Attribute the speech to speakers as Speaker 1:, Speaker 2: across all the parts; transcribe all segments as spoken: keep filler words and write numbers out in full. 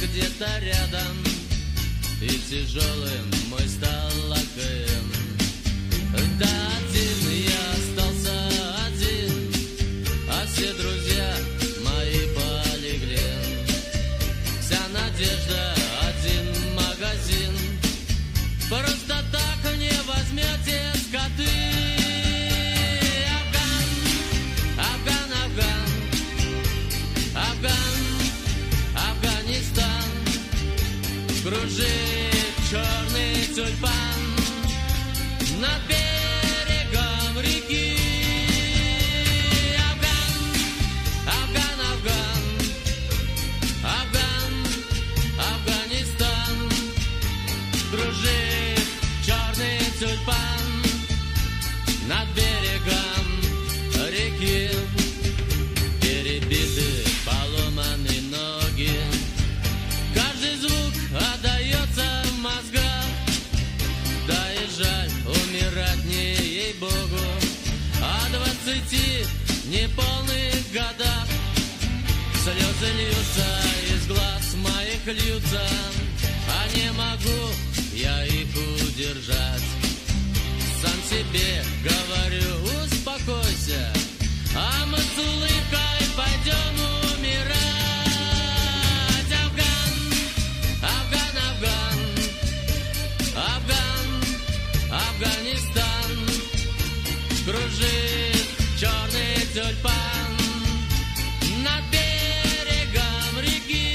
Speaker 1: где-то рядом, и тяжелым мой стал лакеем. Да один я остался один, а все друзья мои полегли. Вся надежда один магазин, просто так не возьмете скоты. Афган, Афган, Афган, Афганистан, кружит черный тюльпан над берегом реки. Афган, Афган, Афган, Афган, Афганистан, кружит черный тюльпан над берегом реки. Перебиты, поломаны ноги, каждый звук отдается в мозгах. Да и жаль умирать не ей-богу, о двадцати неполных годах. Слезы льются из глаз моих, льются, а не могу я их удержать. Сам себе говорю, успокойся, а мы с улыбкой пойдем умирать. Афган, Афган, Афган, Афган, Афганистан, кружит черный тюльпан над берегом реки.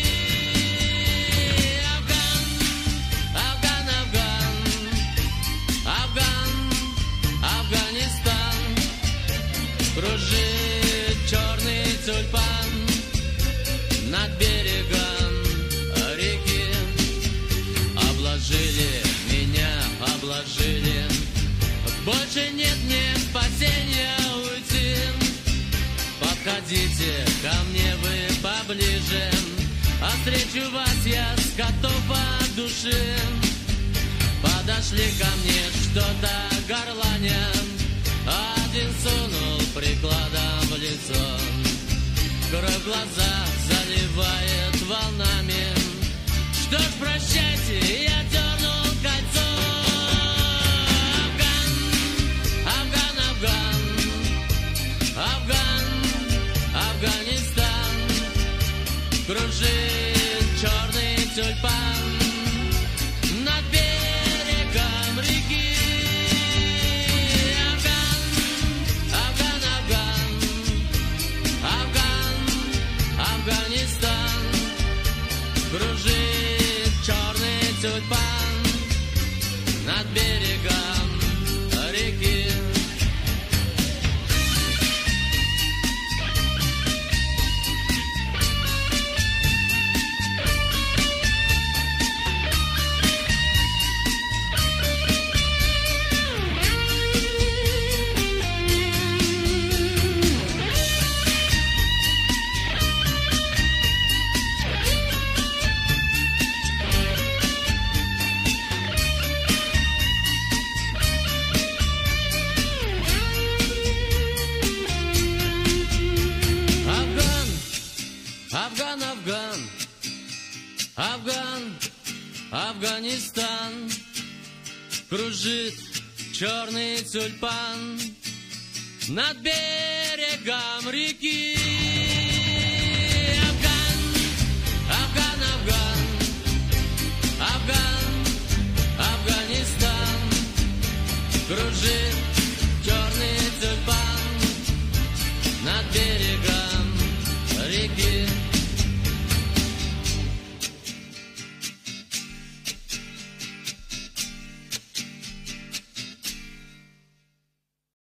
Speaker 1: Афган, Афган, Афган, Афган, Афганистан, кружит черный тюльпан над берегом реки. Обложили меня, обложили, больше нет мне спасения уйти. Подходите ко мне вы поближе, а встречу вас я с котов от души. Подошли ко мне что-то горланя, один сунул прикладом в лицо, кровь глаза заливает волнами. Что ж, прощайте, я дернул кольцо. Афган, Афган, Афган, Афган, Афганистан, кружит черный тюльпан над берегом реки. Афганистан, кружит черный тюльпан над берегом реки. Афган, Афган, Афган, Афганистан, кружит черный тюльпан над берегом реки.